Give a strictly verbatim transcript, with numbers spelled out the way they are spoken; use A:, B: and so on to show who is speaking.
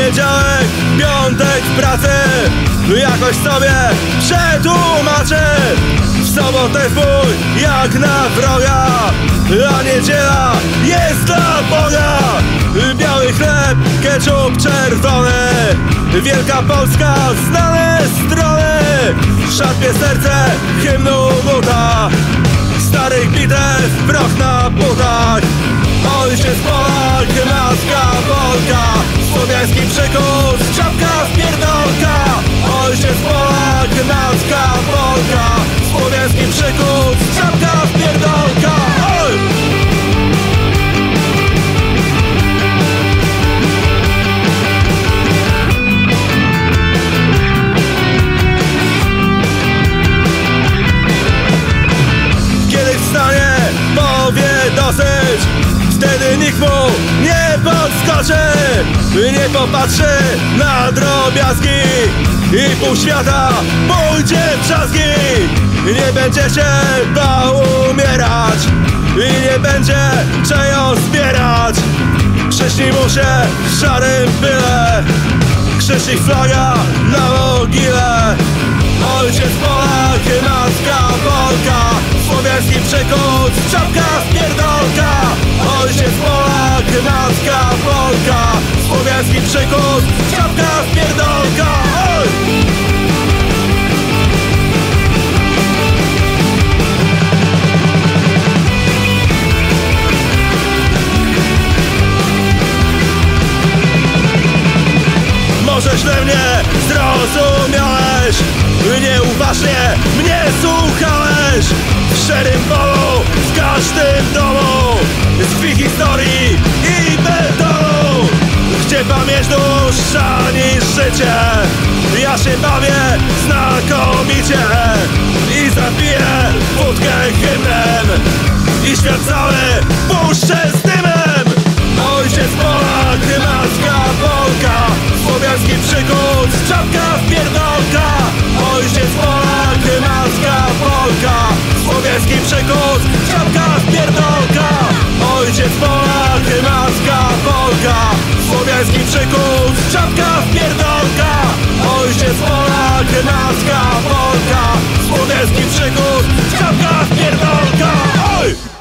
A: Poniedziałek, piątek w pracy, jakoś sobie przetłumaczę. W sobotę wpój jak na wroga, a niedziela jest dla Boga. Biały chleb, ketchup czerwony, Wielka Polska, znane strony. Szarpie serce hymnu buta, starych bitew proch na butach. Ojciec Polak, matka Polka, słowiański przykus, czapka wpierdolka. Ojciec Polak, matka Polka, słowiański przykus, czapka wpierdolka. Oj! Powie dosyć, wtedy nikt mu nie podskoczy, nie popatrzy na drobiazgi i pół świata pójdzie w trzazgi. Nie będzie się bał umierać i nie będzie czego zbierać. Krzyżni mu się w szarym pyle, krzyżnik flaga na mogile. Ojciec Polak, matka Polka, słowiański przykus, czapka wpierdolka. Ojciec Polak, matka Polka, słowiański przykus, czapka wpierdolka. Oj! Może źle mnie zrozumiałeś, nieuważnie mnie słuchałeś. W szarym polu, w każdym domu, z krwi historii i betonu, gdzie pamięć dłuższa niż życie. Ja się bawię znakomicie i zapiję wódkę hymnem i świat cały puszczę z dymem. Ojciec Polak, matka Polka, słowiański przykus, czapka wpierdolka. Ojciec Polak, matka Polka, słowiański przykus, czapka wpierdolka. Ojciec Polak, matka Polka, słowiański przykus, czapka wpierdolka. Ojciec Polak, matka Polka, słowiański przykus, czapka wpierdolka. Oj!